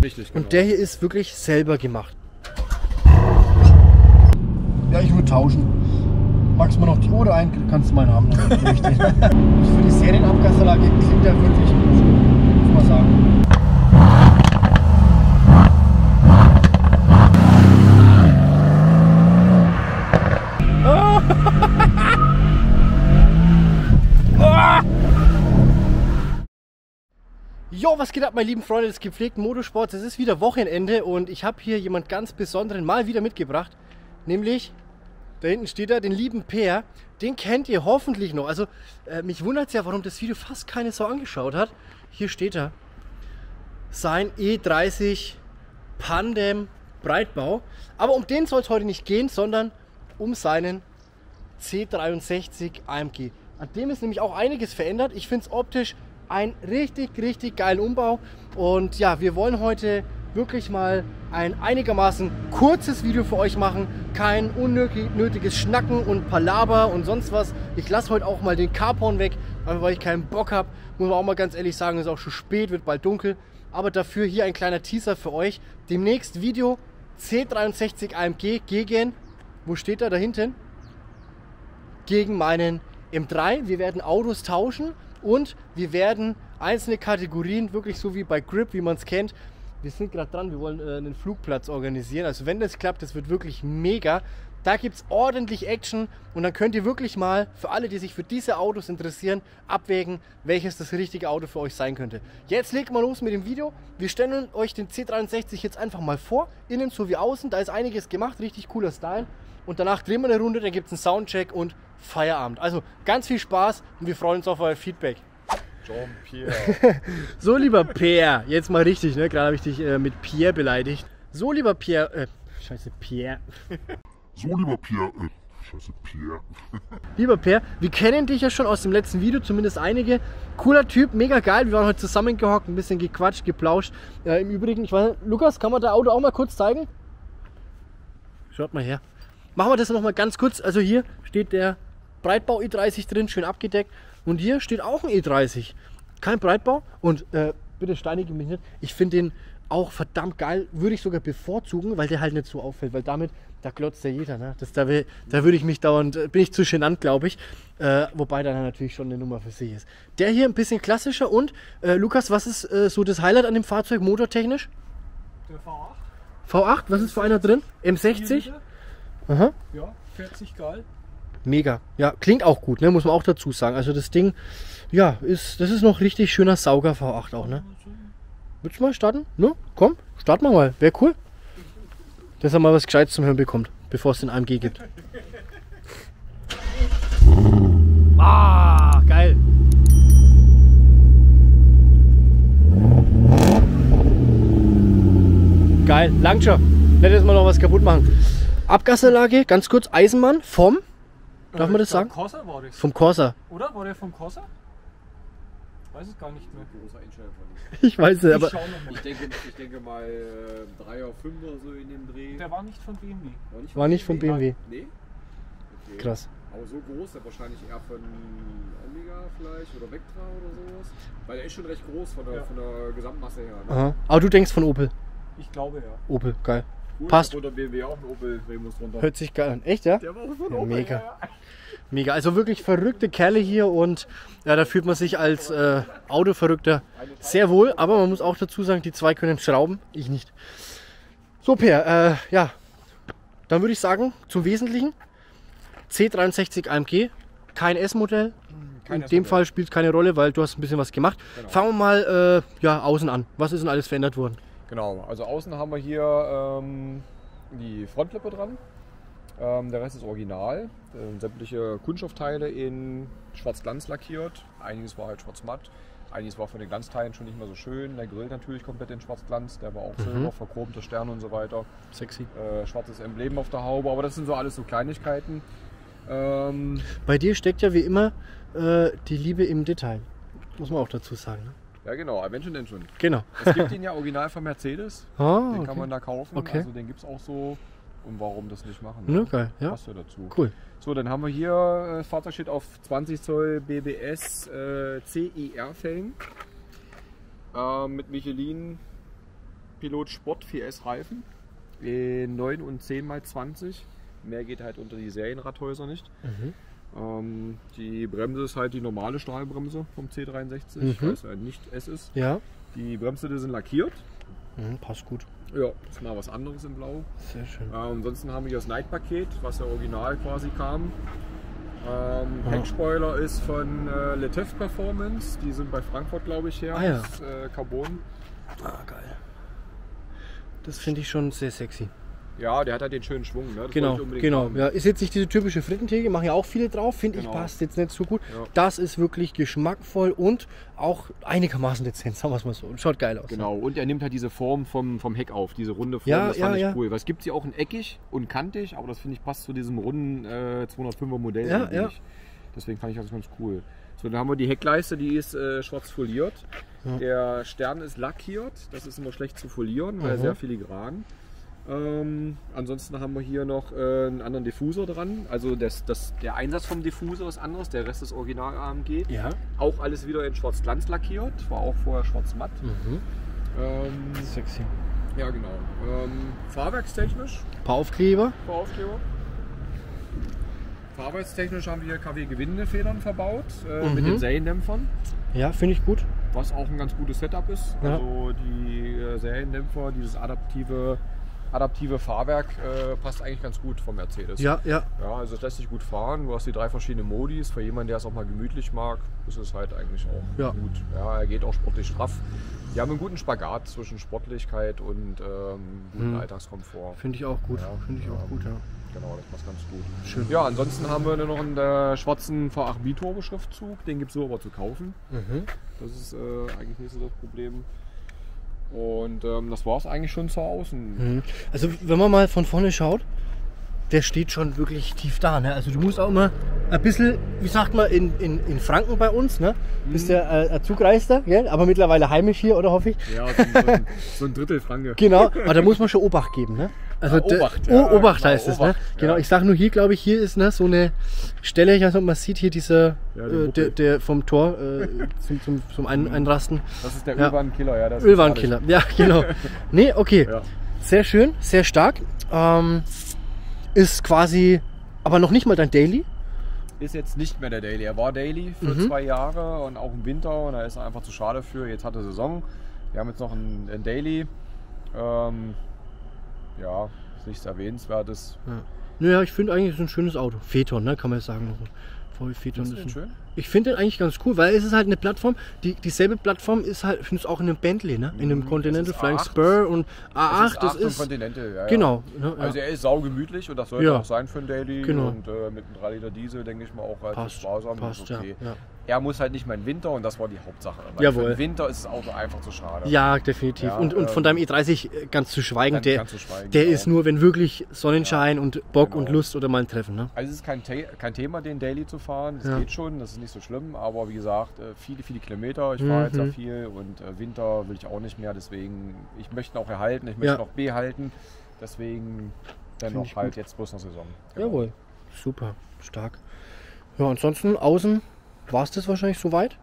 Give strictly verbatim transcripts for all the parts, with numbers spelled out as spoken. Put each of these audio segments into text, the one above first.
Richtig, genau. Und der hier ist wirklich selber gemacht. Ja, ich würde tauschen. Magst du mir noch die Uhr ein? Kannst du meinen haben. Richtig. Für die Serienabgasanlage klingt der wirklich gut. Muss man sagen. Jo, was geht ab, meine lieben Freunde des gepflegten Motorsports? Es ist wieder Wochenende und ich habe hier jemand ganz Besonderen mal wieder mitgebracht. Nämlich, da hinten steht er, den lieben Peer. Den kennt ihr hoffentlich noch. Also, äh, mich wundert es ja, warum das Video fast keine Sau angeschaut hat. Hier steht er. Sein E dreißig Pandem Breitbau. Aber um den soll es heute nicht gehen, sondern um seinen C dreiundsechzig A M G. An dem ist nämlich auch einiges verändert. Ich finde es optisch ein richtig, richtig geilen Umbau. Und ja, wir wollen heute wirklich mal ein einigermaßen kurzes Video für euch machen. Kein unnötiges Schnacken und Palaber und sonst was. Ich lasse heute auch mal den Carporn weg, weil ich keinen Bock habe. Muss man auch mal ganz ehrlich sagen, es ist auch schon spät, wird bald dunkel. Aber dafür hier ein kleiner Teaser für euch. Demnächst Video C dreiundsechzig A M G gegen, wo steht er da hinten? Gegen meinen M drei. Wir werden Autos tauschen und wir werden einzelne Kategorien, wirklich so wie bei Grip, wie man es kennt. Wir sind gerade dran, wir wollen äh, einen Flugplatz organisieren. Also wenn das klappt, das wird wirklich mega. Da gibt es ordentlich Action und dann könnt ihr wirklich mal, für alle, die sich für diese Autos interessieren, abwägen, welches das richtige Auto für euch sein könnte. Jetzt legt mal los mit dem Video. Wir stellen euch den C dreiundsechzig jetzt einfach mal vor, innen sowie außen. Da ist einiges gemacht, richtig cooler Style. Und danach drehen wir eine Runde, dann gibt es einen Soundcheck und Feierabend. Also ganz viel Spaß und wir freuen uns auf euer Feedback. Jean-Pierre. So, lieber Pierre, jetzt mal richtig, ne? Gerade habe ich dich äh, mit Pierre beleidigt. So, lieber Pierre, äh, scheiße, Pierre. So, lieber Pierre, äh, scheiße, Pierre. Lieber Pierre, wir kennen dich ja schon aus dem letzten Video, zumindest einige. Cooler Typ, mega geil. Wir waren heute zusammengehockt, ein bisschen gequatscht, geplauscht. Äh, Im Übrigen, ich weiß nicht, Lukas, kann man das Auto auch mal kurz zeigen? Schaut mal her. Machen wir das noch mal ganz kurz. Also hier steht der Breitbau E dreißig drin, schön abgedeckt. Und hier steht auch ein E dreißig. Kein Breitbau. Und äh, bitte steinige mich nicht. Ich finde den auch verdammt geil. Würde ich sogar bevorzugen, weil der halt nicht so auffällt. Weil damit, da glotzt ja jeder. Ne? Das, da, will, da würde ich mich dauernd, bin ich zu genannt, glaube ich. Äh, wobei dann natürlich schon eine Nummer für sich ist. Der hier ein bisschen klassischer. Und äh, Lukas, was ist äh, so das Highlight an dem Fahrzeug motortechnisch? Der V acht. V acht, was ist für einer drin? M sechzig? Aha. Ja, vierzig geil. Mega. Ja, klingt auch gut, ne? Muss man auch dazu sagen. Also das Ding, ja, ist, das ist noch richtig schöner Sauger V acht auch, ne? Willst du mal starten? Ne? Komm, starten wir mal. Wäre cool. Dass er mal was Gescheites zum Hören bekommt, bevor es den A M G gibt. Ah, geil. Geil, langt schon. Nicht jetzt mal noch was kaputt machen. Abgasanlage, ganz kurz, Eisenmann vom, darf man das sagen? Vom Corsa war das. Vom Corsa. Oder? War der vom Corsa? Weiß es gar nicht mehr. Ich weiß es, Ich aber schau noch mal. Ich denke, ich denke mal äh, drei auf fünf oder so in dem Dreh. Der war nicht von B M W. War nicht war nicht vom B M W. Nee? Okay. Krass. Aber so groß, der wahrscheinlich eher von Omega vielleicht oder Vectra oder sowas. Weil der ist schon recht groß von der, Ja. von der Gesamtmasse her. Ne? Aha. Aber du denkst von Opel. Ich glaube ja. Opel, geil. Cool, Passt. Oder B M W auch ein Opel Remus drunter. Hört sich geil an. Echt, ja? Der war auch von Ja, Opel. mega. Mega. Also wirklich verrückte Kerle hier und ja, da fühlt man sich als äh, Autoverrückter sehr wohl. Aber man muss auch dazu sagen, die zwei können schrauben, ich nicht. So, Per, äh, ja, dann würde ich sagen, zum Wesentlichen. C dreiundsechzig A M G, kein S-Modell. Kein In dem S-Modell. Fall spielt es keine Rolle, weil du hast ein bisschen was gemacht. Genau. Fangen wir mal äh, ja, außen an. Was ist denn alles verändert worden? Genau, also außen haben wir hier ähm, die Frontlippe dran. Ähm, der Rest ist original. Äh, sämtliche Kunststoffteile in Schwarz-Glanz lackiert. Einiges war halt schwarz-matt. Einiges war von den Glanzteilen schon nicht mehr so schön. Der Grill natürlich komplett in Schwarz-Glanz. Der war auch Mhm. silber, verchromte Sterne und so weiter. Sexy. Äh, schwarzes Emblem auf der Haube. Aber das sind so alles so Kleinigkeiten. Ähm, Bei dir steckt ja wie immer äh, die Liebe im Detail. Muss man auch dazu sagen. Ne? ja genau, wenn schon, denn schon. Genau. Es gibt ihn ja original von Mercedes. Ah, Den okay. kann man da kaufen. Okay. Also den gibt es auch so. Und warum das nicht machen? Ja, geil, ja. Passt ja dazu. Cool. So, dann haben wir hier, äh, das Fahrzeug steht auf zwanzig Zoll B B S äh, C I R Felgen äh, mit Michelin Pilot Sport vier S Reifen in neun und zehn mal zwanzig. Mehr geht halt unter die Serienradhäuser nicht. Mhm. Ähm, die Bremse ist halt die normale Stahlbremse vom C dreiundsechzig, Mhm. weil es halt nicht S ist. Ja. Die Bremssätze sind lackiert. Mhm, passt gut. Ja, ist mal was anderes in Blau. Sehr schön. Äh, ansonsten haben wir das Night-Paket, was ja original quasi kam. Ähm, Ja. Heckspoiler ist von äh, Letev Performance, die sind bei Frankfurt, glaube ich, her. Ah, ja. Das, äh, Carbon. Ah, geil. Das finde ich schon sehr sexy. Ja, der hat halt den schönen Schwung. Ne? Das Genau, wollte ich unbedingt genau. haben. Ja, ist jetzt nicht diese typische Frittentheke, machen ja auch viele drauf, finde Genau. ich, passt jetzt nicht so gut. Ja. Das ist wirklich geschmackvoll und auch einigermaßen dezent, sagen wir es mal so. Schaut geil aus. Genau, und er nimmt halt diese Form vom, vom Heck auf, diese runde Form, Ja, das ja, fand ich ja. cool. Weil es gibt sie auch in eckig und kantig, aber das finde ich passt zu diesem runden äh, zweihundertfünfer Modell. Ja, irgendwie ja. nicht. Deswegen fand ich das ganz cool. So, dann haben wir die Heckleiste, die ist äh, schwarz foliert. Ja. Der Stern ist lackiert, das ist immer schlecht zu folieren, weil Mhm. sehr filigran. Ähm, ansonsten haben wir hier noch äh, einen anderen Diffusor dran. Also das, das, der Einsatz vom Diffusor ist anders, der Rest ist Original A M G. Ja. Auch alles wieder in schwarz Glanz lackiert, war auch vorher schwarz matt. Mhm. Ähm, Sexy. ja, genau. Ähm, fahrwerkstechnisch, Ein paar Aufkleber. Aufkleber. Fahrwerkstechnisch haben wir K W-Gewindefedern verbaut äh, Mhm. mit den Seriendämpfern, Ja, finde ich gut. was auch ein ganz gutes Setup ist. Ja. Also die äh, Seriendämpfer, dieses adaptive, adaptive Fahrwerk äh, passt eigentlich ganz gut vom Mercedes. Ja, ja. Ja, also es lässt sich gut fahren. Du hast die drei verschiedenen Modis. Für jemanden, der es auch mal gemütlich mag, ist es halt eigentlich auch Ja. gut. Ja, er geht auch sportlich straff. Die haben einen guten Spagat zwischen Sportlichkeit und ähm, guten Mhm. Alltagskomfort. Finde ich auch gut. Ja, Finde ich auch ähm, gut, ja. Genau, das passt ganz gut. Schön. Ja, ansonsten haben wir noch einen äh, schwarzen V acht Biturbo-Schriftzug. Den gibt es so aber zu kaufen. Mhm. Das ist äh, eigentlich nicht so das Problem. Und ähm, das war es eigentlich schon zur Außen. Mhm. Also wenn man mal von vorne schaut, der steht schon wirklich tief da. Ne? Also du musst auch immer ein bisschen, wie sagt man, in, in, in Franken bei uns, ne? Bist ja äh, ein Zugreister, gell? Aber mittlerweile heimisch hier, oder hoffe ich? Ja, so, so, ein, so ein Drittel Franke. Genau, aber da muss man schon Obacht geben, ne? Also Ja, der- Obacht, O- ja, Obacht genau, heißt es, Obacht, ne? Genau, ja. ich sage nur hier, glaube ich, hier ist ne, so eine Stelle, ich weiß nicht, ob man sieht, hier dieser, Ja, den äh, der, Buckel. der vom Tor äh, zum, zum, zum Ein Einrasten. Das ist der Ja. Ölwarenkiller, ja. Das ist Ölwarenkiller, ja, genau. Nee, okay. Ja. Sehr schön, sehr stark. Ähm, ist quasi, aber noch nicht mal dein Daily. Ist jetzt nicht mehr der Daily. Er war Daily für Mhm. zwei Jahre und auch im Winter und da ist er einfach zu schade für. Jetzt hat er Saison. Wir haben jetzt noch einen, einen Daily. Ähm, ja, ist nichts Erwähnenswertes. Ja. Naja, ich finde eigentlich, es ist ein schönes Auto. Phaeton, ne, kann man jetzt sagen. V W Phaeton Findest du ist den ein, schön? Ich finde den eigentlich ganz cool, weil es ist halt eine Plattform, die, dieselbe Plattform ist halt, findest auch in einem Bentley, ne? In einem Mhm, Continental das ist Flying A acht. Spur und A acht, das acht und ist, Continental, ja, ja. genau. Ne, ja. Also er ist saugemütlich und das sollte Ja. auch sein für einen Daily. Genau. Und äh, mit einem drei Liter Diesel denke ich mal auch relativ Passt, sparsam. passt, ist okay. ja, ja. Er muss halt nicht mal im Winter und das war die Hauptsache. Weil Jawohl. Für den Winter ist das Auto einfach zu schade. Ja, definitiv. Ja, und, und von ähm, deinem E dreißig ganz zu schweigen, Ganz- der, ganz zu schweigen, der genau. ist nur, wenn wirklich Sonnenschein und Bock Genau. und Lust oder mal ein Treffen. Ne? Also es ist kein, The kein Thema, den Daily zu fahren. Das Ja. geht schon, das ist nicht so schlimm. Aber wie gesagt, äh, viele, viele Kilometer. Ich fahre jetzt Mhm. sehr viel und äh, Winter will ich auch nicht mehr. Deswegen, ich möchte ihn auch erhalten, ich möchte Ja. ihn auch behalten. Deswegen dann Find noch ich halt gut. jetzt bloß noch Saison. Genau. Jawohl, super, stark. Ja, ansonsten außen war es das wahrscheinlich soweit.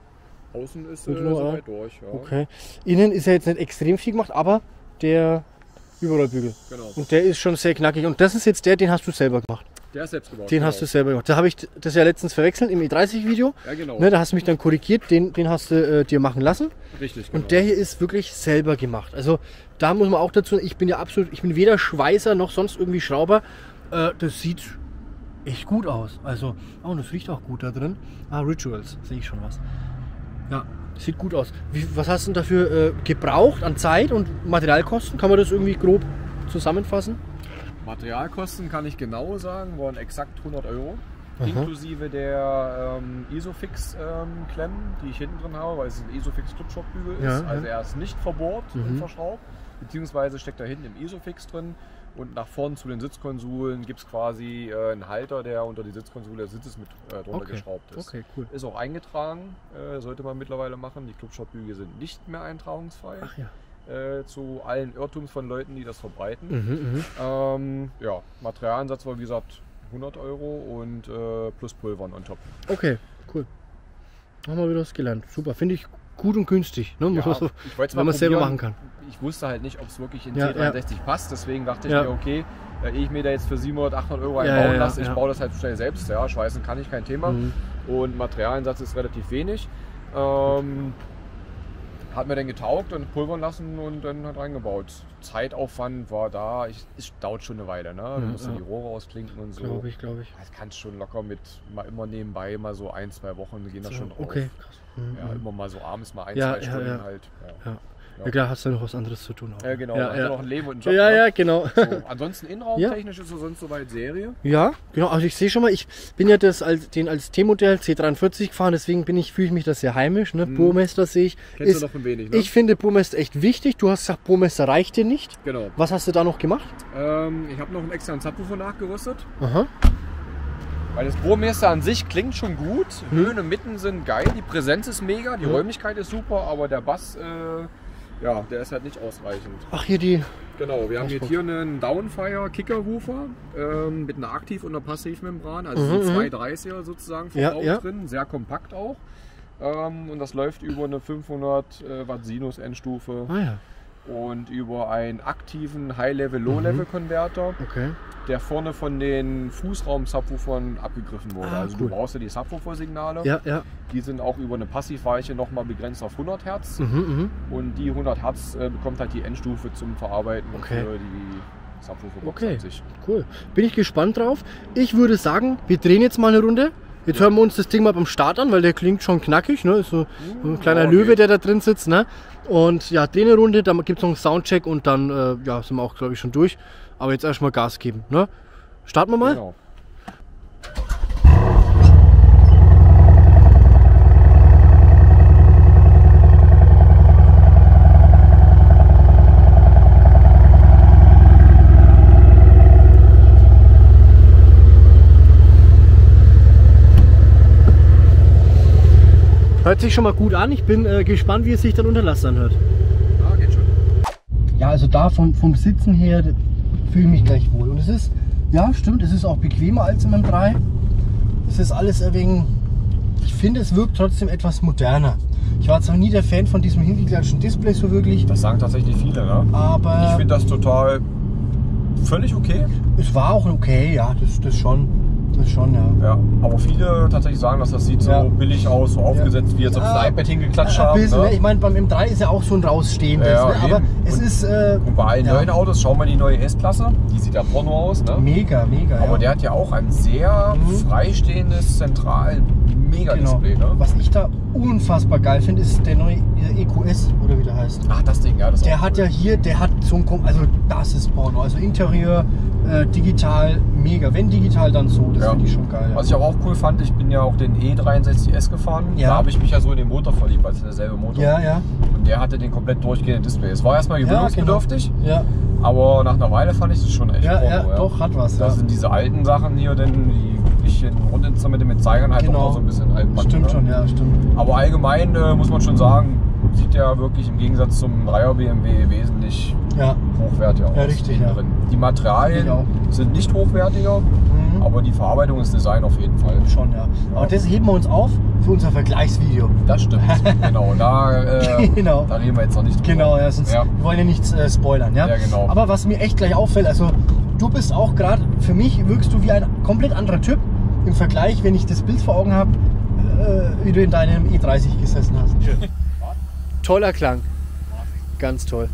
Außen ist Und äh, nur, soweit durch. Ja. Okay. Innen ist ja jetzt nicht extrem viel gemacht, aber der Überrollbügel. Genau. Und der ist schon sehr knackig. Und das ist jetzt der, den hast du selber gemacht. Der ist selbst gebaut. Den genau. hast du selber gemacht. Da habe ich das ja letztens verwechselt im E dreißig Video. Ja, genau. Ne, da hast du mich dann korrigiert, den, den hast du äh, dir machen lassen. Richtig, genau. Und der hier ist wirklich selber gemacht. Also da muss man auch dazu, ich bin ja absolut, ich bin weder Schweißer noch sonst irgendwie Schrauber. Äh, das sieht echt gut aus. Also, oh, und das riecht auch gut da drin. Ah, Rituals, sehe ich schon was. Ja, sieht gut aus. Wie, was hast du denn dafür äh, gebraucht an Zeit und Materialkosten? Kann man das irgendwie grob zusammenfassen? Materialkosten kann ich genau sagen, waren exakt hundert Euro. Aha. Inklusive der ähm, Isofix-Klemmen, die ich hinten drin habe, weil es ein Isofix-Clubshop-Bügel Ja, ist. Also ja. er ist nicht verbohrt Mhm. und verschraubt, beziehungsweise steckt da hinten im Isofix drin. Und nach vorn zu den Sitzkonsolen gibt es quasi äh, einen Halter, der unter die Sitzkonsole des Sitzes mit äh, drunter Okay. geschraubt ist. Okay, cool. Ist auch eingetragen, äh, sollte man mittlerweile machen. Die Clubshop-Bügel sind nicht mehr eintragungsfrei. Ach ja. Äh, zu allen Irrtums von Leuten, die das verbreiten. Mhm, mhm. Ähm, ja, Materialansatz war wie gesagt hundert Euro und äh, plus Pulvern on top. Okay, cool. Haben wir wieder was gelernt. Super, finde ich gut und günstig. Ne? Muss man so, ich wollte wenn man es selber machen kann. ich wusste halt nicht, ob es wirklich in Ja, T dreiundsechzig ja. passt. Deswegen dachte ich ja. mir, okay, ehe ich mir da jetzt für siebenhundert, achthundert Euro einen ja, bauen ja, lasse, ich ja. baue das halt schnell selbst. Ja, schweißen kann ich, kein Thema. Mhm. Und Materialeinsatz ist relativ wenig. Ähm, hat mir dann getaugt und pulvern lassen und dann halt reingebaut. Zeitaufwand war da, ich, es dauert schon eine Weile, ne? Du Ja, musst ja. die Rohre ausklinken und so. Glaube ich, glaube ich. Das kannst schon locker mit, mal immer nebenbei, mal so ein, zwei Wochen gehen das So, schon drauf. okay, krass. Mhm. Ja, immer mal so abends mal ein, Ja, zwei ja, Stunden ja. halt. Ja. Ja. Ja, klar, hast du ja noch was anderes zu tun. Auch. Ja, genau. Ja, Also ja. noch ein Leben und ein Job. Ja, ne? ja, genau. So, ansonsten innenraumtechnisch ist es sonst soweit Serie. Ja, genau. Also ich sehe schon mal, ich bin ja das als, den als T-Modell C dreiundvierzig gefahren, deswegen bin ich, fühle ich mich das sehr heimisch. Ne? Mhm. Burmester sehe ich. Kennst ist, du noch ein wenig, ne? Ich finde Burmester echt wichtig. Du hast gesagt, Burmester reicht dir nicht. Genau. Was hast du da noch gemacht? Ähm, ich habe noch einen externen Subwoofer nachgerüstet. Aha. Weil das Burmester an sich klingt schon gut. Höhen und Mitten sind geil. Die Präsenz ist mega, die Ja. Räumlichkeit ist super, aber der Bass, äh, ja, der ist halt nicht ausreichend. Ach, hier die. Genau, wir haben jetzt Bassbox. hier einen Downfire Kicker-Woofer ähm, mit einer Aktiv- und einer Passivmembran. Also Mhm, sind mhm. zwei dreißiger sozusagen verbaut Ja, ja. drin, sehr kompakt auch. Ähm, und das läuft über eine fünfhundert Watt Sinus-Endstufe Ah ja, und über einen aktiven High-Level-Low-Level-Konverter, okay. der vorne von den Fußraum-Subwoofern abgegriffen wurde. Ah, also cool. du brauchst ja die Subwoofer-Signale. Ja, ja. Die sind auch über eine Passivweiche nochmal begrenzt auf hundert Hertz. Mhm, mhm. Und die hundert Hertz äh, bekommt halt die Endstufe zum Verarbeiten Okay. für die Subwoofer-Box Okay. an sich. Cool. Bin ich gespannt drauf. Ich würde sagen, wir drehen jetzt mal eine Runde. Jetzt hören wir uns das Ding mal beim Start an, weil der klingt schon knackig. Ne? Ist so ein kleiner ja, Löwe, geht. der da drin sitzt. Ne? Und ja, drehen eine Runde, dann gibt es noch einen Soundcheck und dann äh, ja, sind wir auch, glaube ich, schon durch. Aber jetzt erstmal Gas geben. Ne? Starten wir mal. Genau. Hört sich schon mal gut an. Ich bin äh, gespannt, wie es sich dann unter Last anhört. Ja, geht schon. Ja, also da vom, vom Sitzen her fühle ich mich gleich wohl. Und es ist, ja stimmt, es ist auch bequemer als im M drei. Es ist alles ein wenig, ich finde es wirkt trotzdem etwas moderner. Ich war zwar nie der Fan von diesem hingeklatschen Display so wirklich, Das sagen tatsächlich viele, ne? aber Ich finde das total völlig okay. es war auch okay, ja, das, das schon. Das schon, ja. Ja, aber viele tatsächlich sagen, dass das sieht so Ja. billig aus, so aufgesetzt, wie als ob sie Ja. ein iPad hingeklatscht Ein haben. bisschen, ne? Ne? Ich meine, beim M drei ist ja auch so ein rausstehendes, Ja, ne? aber eben. es Und- ist äh, Und bei allen ja. neuen Autos, schauen wir die neue S-Klasse, die sieht ja Porno aus, ne? mega, mega. Aber ja. der hat ja auch ein sehr Mhm. freistehendes, zentral mega Genau. Display, ne? Was ich da unfassbar geil finde, ist der neue E Q S oder wie der heißt. Ach, das Ding, ja, das ist Der auch hat cool. ja hier, der hat so ein, Kom- also das ist Porno, also Interieur, äh, digital, mega. Wenn digital, dann so, das Ja. finde ich schon geil. Ja. Was ich aber auch cool fand, ich bin ja auch den E dreiundsechzig S gefahren. Ja. Da habe ich mich ja so in den Motor verliebt, weil es ist derselbe Motor. ja, ja, Und der hatte den komplett durchgehenden Display. Es war erstmal Ja, gewöhnungsbedürftig, ja, aber nach einer Weile fand ich das schon echt ja, Porno. ja, doch, hat was. Da Ja. sind diese alten Sachen hier, denn die bisschen Rundinstrumente mit Zeigern halt Genau. doch noch so ein bisschen altbacken. Stimmt ne? schon, ja, stimmt. Aber allgemein äh, muss man schon sagen, sieht der wirklich im Gegensatz zum Dreier B M W wesentlich Ja, hochwertiger aus. Ja, richtig, innen ja. drin. Die Materialien Finde sind nicht hochwertiger, mhm. aber die Verarbeitung ist Design auf jeden Fall. schon, ja. Aber das heben wir uns auf für unser Vergleichsvideo. Das stimmt, genau. Da, äh, Genau. da reden wir jetzt noch nicht drüber. Genau, ja, sonst Ja. wir wollen ja nichts äh, spoilern, ja? Ja, genau. Aber was mir echt gleich auffällt, also du bist auch gerade, für mich wirkst du wie ein komplett anderer Typ im Vergleich, wenn ich das Bild vor Augen habe, äh, wie du in deinem E dreißig gesessen hast. Toller Klang. Ganz toll.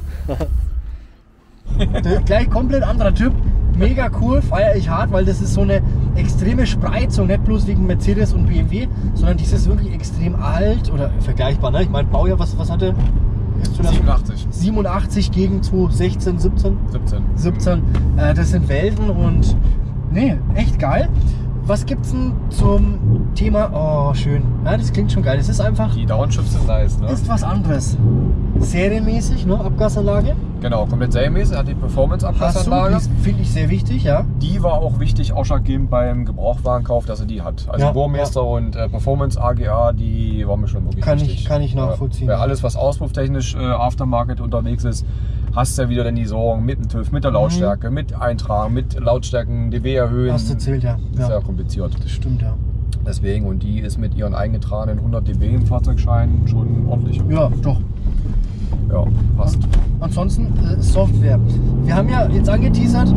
Der, gleich komplett anderer Typ, mega cool, feiere ich hart, weil das ist so eine extreme Spreizung, nicht bloß wegen Mercedes und B M W, sondern dieses wirklich extrem alt oder vergleichbar, ne? Ich meine, Baujahr, was, was hatte? siebenundachtzig. siebenundachtzig gegen zweitausendsechzehn, siebzehn? siebzehn. siebzehn, äh, das sind Welten und nee, echt geil. Was gibt's denn zum Thema? Oh, schön. Ja, das klingt schon geil. Das ist einfach, Die Downshifts sind nice, ne? ist was anderes. Serienmäßig, ne? Abgasanlage. Genau, komplett serienmäßig, hat die Hast du, Performance-Abgasanlage. die finde ich sehr wichtig, ja. Die war auch wichtig, ausschlaggebend beim Gebrauchtwarenkauf, dass er die hat. Also Ja, Burmester und äh, Performance A G A, die waren mir schon wirklich Kann ich- wichtig. kann ich nachvollziehen, Weil ja. alles, was auspufftechnisch äh, Aftermarket unterwegs ist, hast du ja wieder dann die Sorgen mit dem TÜV, mit der Lautstärke, mit Eintragen, mit Lautstärken, dB erhöhen. Mhm. Hast du erzählt, ja. Das ist ja Ja, kompliziert. das stimmt, ja. Deswegen, und die ist mit ihren eingetragenen hundert dB im Fahrzeugschein schon ordentlich. Ja, doch. Ja, passt. ansonsten äh, Software. Wir haben ja jetzt angeteasert.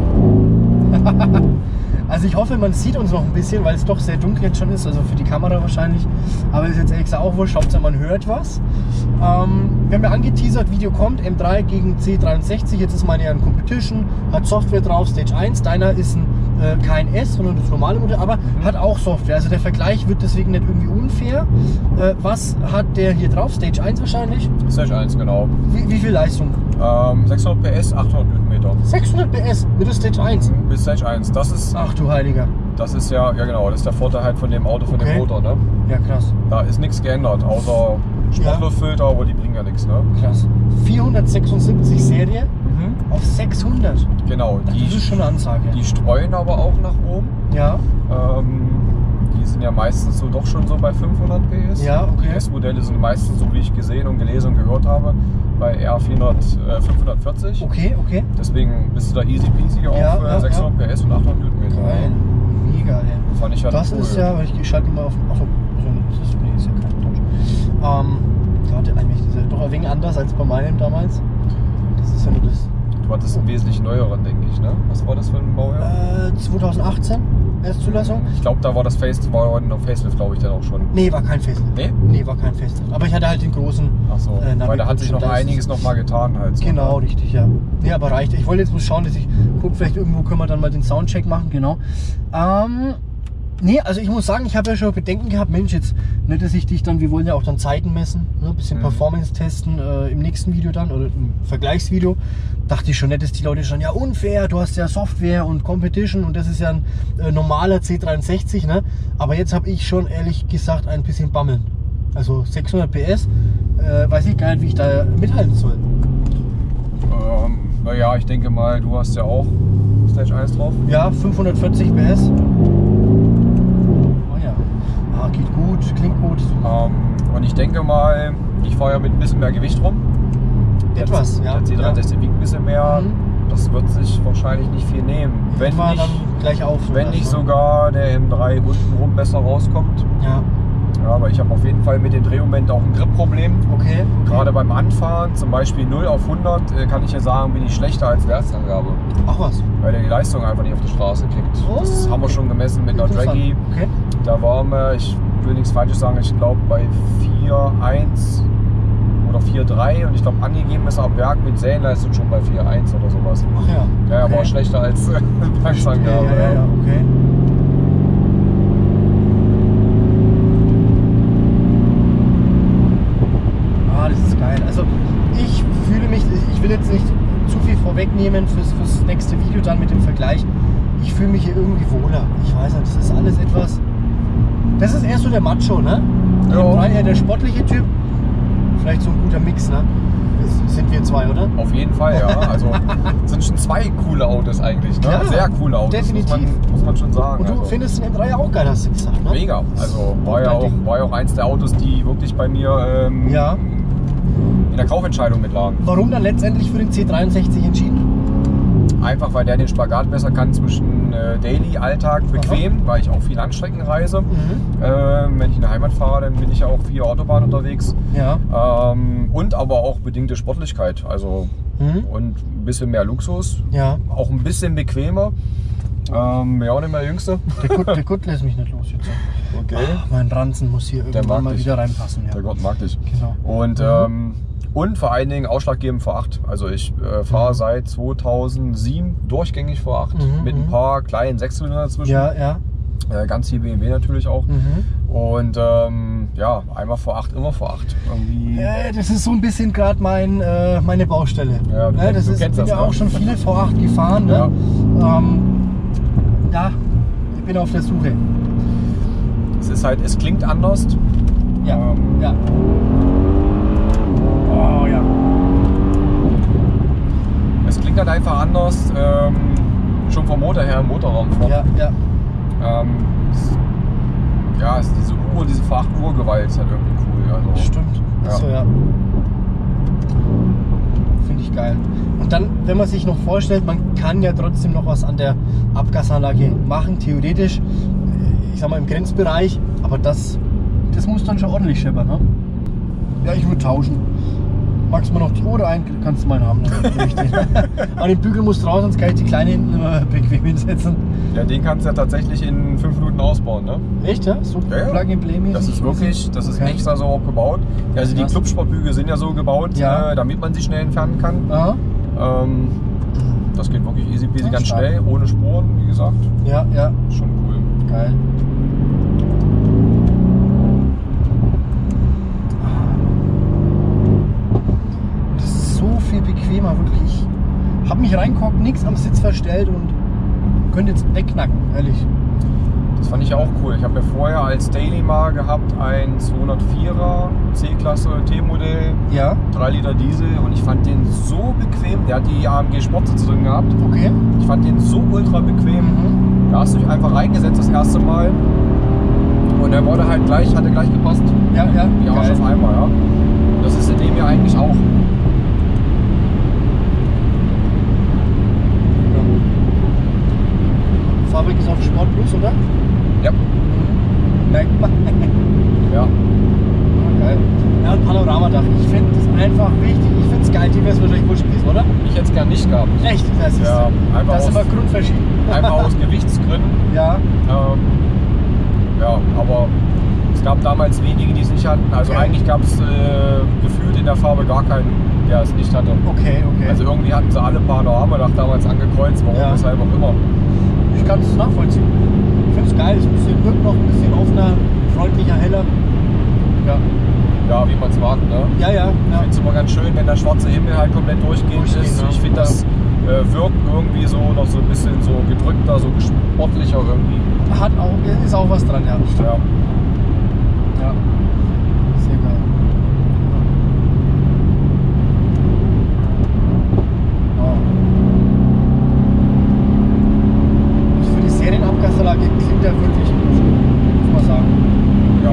Also ich hoffe, man sieht uns noch ein bisschen, weil es doch sehr dunkel jetzt schon ist, also für die Kamera wahrscheinlich. Aber ist jetzt ehrlich gesagt auch wurscht, Hauptsache man hört was. Ähm, wir haben ja angeteasert, Video kommt, M drei gegen C dreiundsechzig, jetzt ist meine ja ein Competition, hat Software drauf, Stage eins, deiner ist ein, äh, kein S, sondern das normale Modell, aber mhm. hat auch Software. Also der Vergleich wird deswegen nicht irgendwie unfair. Äh, was hat der hier drauf? Stage eins wahrscheinlich? Stage eins, genau. Wie, wie viel Leistung? Ähm, sechshundert P S, achthundert Newtonmeter. sechshundert P S mit der Stage eins? Bis Stage eins. Das ist, Ach du Heiliger. Das ist ja, ja genau, das ist der Vorteil halt von dem Auto, von Okay. dem Motor, ne? Ja, krass. Da ist nichts geändert, außer Sportluftfilter, aber die bringen ja nichts, ne? Krass. vierhundertsechsundsiebzig Serie Mhm. auf sechshundert. Genau, Das die, ist schon eine Ansage. die streuen aber auch nach oben. Ja, Ähm, die sind ja meistens so doch schon so bei fünfhundert P S. Ja, okay. Die S-Modelle sind meistens, so wie ich gesehen und gelesen und gehört habe, bei R vierhundert, äh, fünfhundertvierzig. okay, okay. Deswegen bist du da easy peasy auf Ja, äh, ja, sechshundert P S und achthundert Newtonmeter. Geil. Mega, ey. Fand ich ja Das cool. ist ja, ich schalte mal auf. Achso, das ist, nee, ist ja kein Touch. Ähm, warte, eigentlich ist ja doch ein wenig anders als bei meinem damals. Das ist ja nur das. Du hattest einen wesentlich neueren, denke ich, ne? Was war das für ein Baujahr? Äh, zweitausendachtzehn Erstzulassung? Ich glaube, da war das Face, war noch Facelift, glaube ich, dann auch schon. Nee, war kein Facelift. Nee? Nee, war kein Facelift. Aber ich hatte halt den großen. Ach so, äh, weil da hat sich noch Navi-Controller. einiges noch mal getan halt. So, Genau, ne? richtig, ja. Nee, aber reicht. Ich wollte jetzt mal schauen, dass ich gucke, vielleicht irgendwo können wir dann mal den Soundcheck machen, genau. Ähm, nee, also ich muss sagen, ich habe ja schon Bedenken gehabt, Mensch, jetzt nicht, dass ich dich dann, wir wollen ja auch dann Zeiten messen, ne, ein bisschen Mhm. Performance testen äh, im nächsten Video dann oder im Vergleichsvideo. Dachte ich schon nicht, dass die Leute schon, ja unfair, du hast ja Software und Competition und das ist ja ein äh, normaler C dreiundsechzig, ne? Aber jetzt habe ich schon ehrlich gesagt ein bisschen Bammeln. Also sechshundert P S, äh, weiß ich gar nicht, wie ich da mithalten soll. Ähm, naja, ich denke mal, du hast ja auch Stage eins drauf. Ja, fünfhundertvierzig P S. Oh ja. Ah, geht gut, klingt gut. Ähm, und ich denke mal, ich fahre ja mit ein bisschen mehr Gewicht rum. Etwas, ja. Der C dreiundsechzig wiegt ein bisschen mehr. Mhm. Das wird sich wahrscheinlich nicht viel nehmen. Wenn War nicht, dann gleich auf. wenn nicht sogar der M drei untenrum besser rauskommt. Ja, Ja, aber ich habe auf jeden Fall mit dem Drehmoment auch ein Grip-Problem. okay. Gerade beim Anfahren, zum Beispiel null auf hundert, äh, kann ich ja sagen, bin ich schlechter als Wertsangabe. Ach was. Weil der die Leistung einfach nicht auf die Straße kriegt. Oh, Das haben wir schon gemessen mit einer Interessant. Draggy. Okay. Da waren wir, ich will nichts Falsches sagen, ich glaube bei vier eins oder vier drei und ich glaube angegeben ist ab Werk mit Serienleistung schon bei vier eins oder sowas. Ach ja. Ja, ja, okay. war schlechter als äh, Ja, Werksangabe. ja, ja, ja, okay. Ah, das ist geil. Also ich fühle mich, ich will jetzt nicht zu viel vorwegnehmen fürs, fürs nächste Video dann mit dem Vergleich. Ich fühle mich hier irgendwie wohler. Ich weiß nicht, das ist alles etwas. Das ist eher so der Macho, ne? Ja. Der eher der sportliche Typ. Vielleicht so ein guter Mix, ne? Das sind wir zwei, oder? Auf jeden Fall, ja. Also es sind schon zwei coole Autos eigentlich, ne? Ja, Sehr coole Autos, definitiv. Muss, man, muss man schon sagen. Und du also. findest den M drei ja auch geil, hast du gesagt, ne? Mega. Also war ja, Dein auch, Ding. war ja auch eins der Autos, die wirklich bei mir ähm, Ja. in der Kaufentscheidung mitlagen. Warum dann letztendlich für den C dreiundsechzig entschieden? Einfach weil der den Spagat besser kann zwischen äh, Daily, Alltag, bequem, weil ich auch viel Langstrecken reise. Mhm. Ähm, wenn ich in der Heimat fahre, dann bin ich ja auch viel Autobahn unterwegs. Ja. Ähm, und aber auch bedingte Sportlichkeit. Also Mhm. und ein bisschen mehr Luxus. Ja. Auch ein bisschen bequemer. Ähm, ja, auch nicht mehr der Jüngste. Der Gott, der Gott lässt mich nicht los jetzt. Okay. Ach, mein Ranzen muss hier mag irgendwann mal dich. wieder reinpassen. Ja. Der Gott mag dich. Genau. Und, Mhm. ähm, und vor allen Dingen ausschlaggebend V acht. Also ich äh, fahre Mhm. seit zweitausendsieben durchgängig V acht Mhm, mit ein mhm. paar kleinen Sechszylinder dazwischen. Ja, ja. Äh, ganz viel B M W natürlich auch. Mhm. Und ähm, ja, einmal V acht, immer V acht. Irgendwie. Äh, das ist so ein bisschen gerade mein, äh, meine Baustelle. Ja, du ne, kennst- das du ist, ich kennst bin das, ja ne? auch schon viele V acht gefahren. Ne? Ja. Ähm, ja, ich bin auf der Suche. Es ist halt, es klingt anders. Ja, Ähm, ja. Oh ja. Es klingt halt einfach anders. Ähm, schon vom Motor her im Motorraum vor. Ja, ja. Ähm, es, ja, es, diese Uhr, diese V acht Urgewalt ist halt irgendwie cool. Also, Stimmt. Ja. Achso, ja. Finde ich geil. Und dann, wenn man sich noch vorstellt, man kann ja trotzdem noch was an der Abgasanlage machen, theoretisch, ich sag mal im Grenzbereich, aber das, das muss dann schon ordentlich scheppern, ne? Ja, ich würde tauschen. Magst du mal noch die Uhr ein? Kannst du meinen haben. An den Bügel musst du raus, sonst kann ich die Kleine hinten immer bequem hinsetzen. Ja, den kannst du ja tatsächlich in fünf Minuten ausbauen, ne? Echt, ja? So Ja, ja. Plug-and-Play-mäßig? Das ist wirklich, das ist Okay. extra so auch gebaut. Also die Krass. Clubsportbügel sind ja so gebaut, Ja. äh, damit man sie schnell entfernen kann. Aha. Ähm, das geht wirklich easy peasy, Ja, ganz stark. schnell, ohne Spuren, wie gesagt. Ja, ja. Schon cool. Geil. Das ist so viel bequemer, wirklich. Ich habe mich reingeguckt, nichts am Sitz verstellt und könnte jetzt wegknacken, ehrlich. Das fand ich auch cool. Ich habe mir vorher als Daily mal gehabt ein zweihundertvierer C-Klasse T-Modell, Ja, drei Liter Diesel, und ich fand den so bequem. Der hat die A M G Sportsitze drin gehabt. okay. Ich fand den so ultra bequem. Mhm. Da hast du dich einfach reingesetzt das erste Mal und der wurde halt gleich, hatte gleich gepasst. Ja, ja. Die Arsch Geil. auf einmal, ja. Und das ist in dem hier eigentlich auch. Fabrik ist auf Sport Plus, oder? Ja. Merkt man. Ja. Geil. Ja, und Panoramadach. Ich finde das einfach wichtig. Ich finde es geil. Die wäre es wahrscheinlich wurscht gewesen, oder? Ich hätte es gern nicht gehabt. Echt? Das ist, Ja, einfach das ist aus- immer grundverschieden. Einfach aus Gewichtsgründen. Ja, Ähm, ja, aber es gab damals wenige, die es nicht hatten. Also Okay. eigentlich gab es äh, gefühlt in der Farbe gar keinen, der es nicht hatte. okay, okay. Also irgendwie hatten sie alle Panoramadach damals angekreuzt, warum, Ja. weshalb auch immer. ich kann es nachvollziehen. Ich finde es geil. Es ist ein bisschen, wirkt noch ein bisschen offener, freundlicher, heller. Ja, Ja, wie man es mag, ne? ja, ja. Ich ja. finde es immer ganz schön, wenn der schwarze Himmel halt komplett durchgehend Durchgehend, ist. ja. Ich finde, das äh, wirkt irgendwie so noch so ein bisschen so gedrückter, so sportlicher irgendwie. Hat auch, ist auch was dran, ja. Stimmt. Ja. Ja. Sehr geil. Oh. Und für die Serienabgasanlage klingt er wirklich gut, muss man sagen. Ja.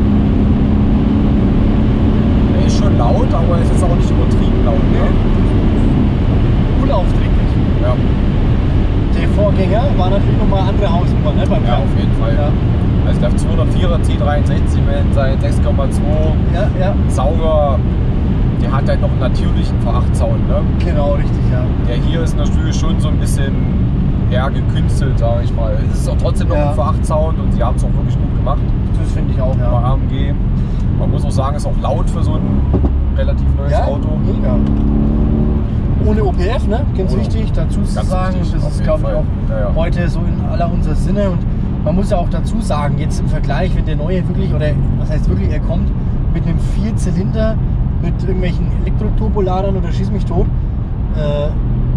Er ist schon laut, aber es ist auch nicht übertrieben laut. Ne? Unaufdringlich. Ja. Der Vorgänger war natürlich nochmal andere Hausnummer, ne? Beim Ja, Kauf. auf jeden Fall. Ja, Also der zweihundertvierer C dreiundsechzig mit seinen sechs Komma zwei ja, ja. Sauger, der hat halt noch einen natürlichen V acht Sound. Ne? Genau, richtig, ja. Der hier ist natürlich schon so ein bisschen eher gekünstelt, sage ich mal. Es ist auch trotzdem noch Ja. ein V acht Sound und sie haben es auch wirklich gut gemacht Das finde ich auch, bei ja. A M G. Man muss auch sagen, ist auch laut für so ein relativ neues Ja, Auto. mega. Ohne O P F, ne? Ganz Ohne- wichtig dazu zu Ganz sagen. wichtig, Und das auf ist, jeden glaube ich, Fall. auch Ja, ja. heute so in aller unserer Sinne. Und man muss ja auch dazu sagen, jetzt im Vergleich, wenn der neue wirklich, oder was heißt wirklich, er kommt mit einem Vierzylinder, mit irgendwelchen Elektroturboladern oder schieß mich tot, äh,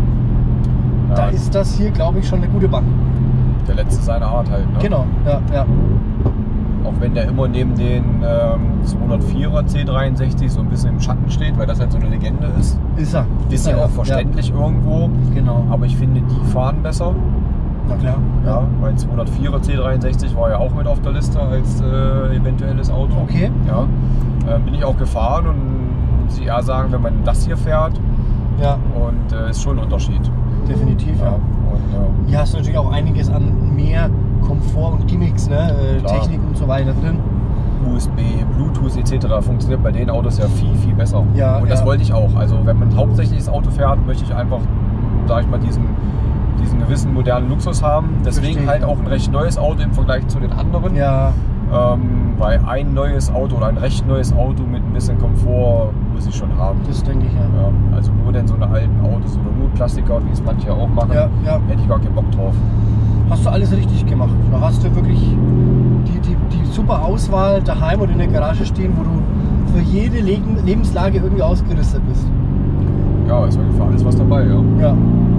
da Ja, ist das hier, glaube ich, schon eine gute Bank. der letzte seiner Art halt. Ne? Genau, ja, ja. Auch wenn der immer neben den ähm, zweihundertvierer C dreiundsechzig so ein bisschen im Schatten steht, weil das halt so eine Legende ist. Ist er. Ist ja auch verständlich irgendwo. Ja, genau. Aber ich finde, die fahren besser. Na klar. Ja, weil zweihundertvierer C dreiundsechzig war ja auch mit auf der Liste als äh, eventuelles Auto. Okay. Ja, äh, bin ich auch gefahren und muss ich eher sagen, wenn man das hier fährt, Ja, und äh, ist schon ein Unterschied. definitiv, ja. Und, äh, Hier hast du natürlich auch einiges an mehr Komfort und Gimmicks, ne? Äh, Klar. Technik und so weiter drin. U S B, Bluetooth et cetera funktioniert bei den Autos ja viel, viel besser. Ja, und das ja. wollte ich auch. Also wenn man hauptsächlich das Auto fährt, möchte ich einfach, sag ich mal, diesen, diesen gewissen modernen Luxus haben. Deswegen Verstehe. halt auch ein recht neues Auto im Vergleich zu den anderen. Ja, Ähm, weil ein neues Auto oder ein recht neues Auto mit ein bisschen Komfort muss ich schon haben. das denke ich, ja. Ja, also nur denn so eine alten Autos oder nur Klassiker, wie es manche auch machen, Ja, ja. hätte ich gar keinen Bock drauf. Hast du alles richtig gemacht. Da hast du wirklich die, die, die super Auswahl daheim oder in der Garage stehen, wo du für jede Le Lebenslage irgendwie ausgerüstet bist. Ja, ist für alles was dabei, ja. Ja.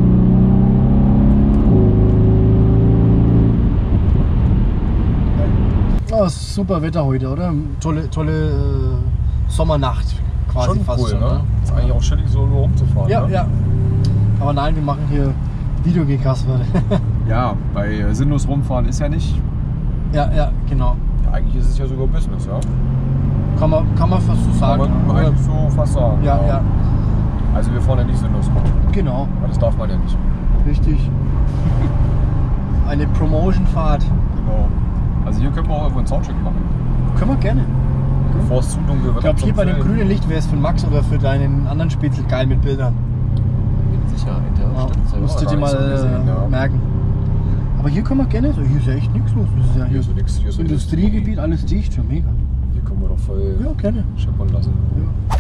Oh, super Wetter heute, oder? Tolle, tolle äh, Sommernacht quasi Schon fast cool, schon. ne? Ist eigentlich auch chillig, so nur rumzufahren. Ja, ne? ja. Aber nein, wir machen hier Video gegen Kasper. Ja, bei äh, sinnlos rumfahren ist ja nicht. Ja, ja, genau. Ja, eigentlich ist es ja sogar Business, ja. Kann man, kann man fast so Kann sagen. man Oder- eigentlich so fast sagen. Ja, ja, Also wir fahren ja nicht sinnlos rum, genau. weil das darf man ja nicht. Richtig. Eine Promotion-Fahrt. Genau. Also hier können wir auch irgendwo einen Soundcheck machen. Können wir gerne. bevor es zu dunkel wird. Ich glaube, hier bei dem Film. grünen Licht wäre es für Max oder für deinen anderen Spätzle geil mit Bildern. Mit Sicherheit, ja. Ja, stimmt. Das hab ich müsstet auch ihr gar mal nicht so gesehen, äh, ja. merken. Aber hier können wir gerne, so, hier ist ja echt nichts los. Das ist ja Hier ist so nix, hier ist so Industriegebiet, alles dicht, schon mega. Hier können wir doch voll Ja, gerne. scheppern lassen. Ja.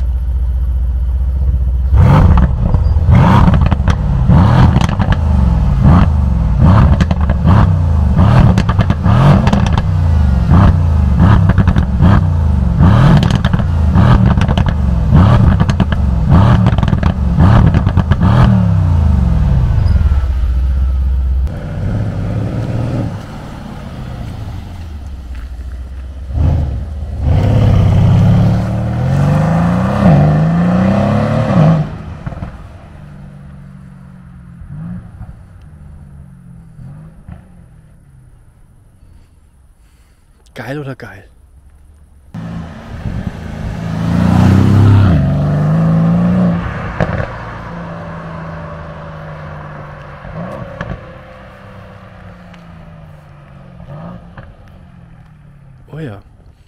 Geil oder geil? Oh ja.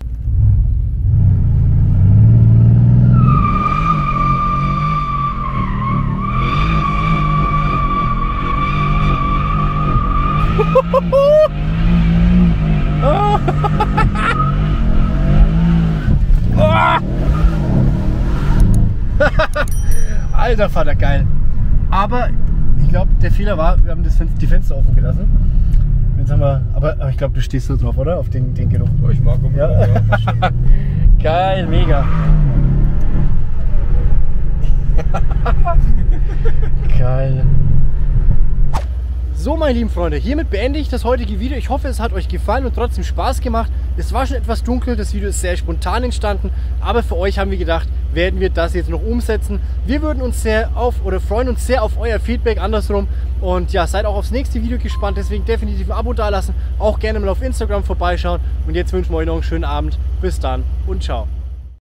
Alter Vater, geil. Aber ich glaube, der Fehler war, wir haben das Fen die Fenster offen gelassen. Jetzt haben wir, aber, aber ich glaube, du stehst so drauf, oder? Auf den, den Geruch. Oh, ich mag Gummi. Ja. Ja. Geil, mega. Geil. So, meine lieben Freunde, hiermit beende ich das heutige Video. Ich hoffe, es hat euch gefallen und trotzdem Spaß gemacht. Es war schon etwas dunkel, das Video ist sehr spontan entstanden, aber für euch haben wir gedacht, werden wir das jetzt noch umsetzen. Wir würden uns sehr auf oder freuen uns sehr auf euer Feedback andersrum und ja, seid auch aufs nächste Video gespannt, deswegen definitiv ein Abo dalassen, auch gerne mal auf Instagram vorbeischauen und jetzt wünschen wir euch noch einen schönen Abend. Bis dann und ciao.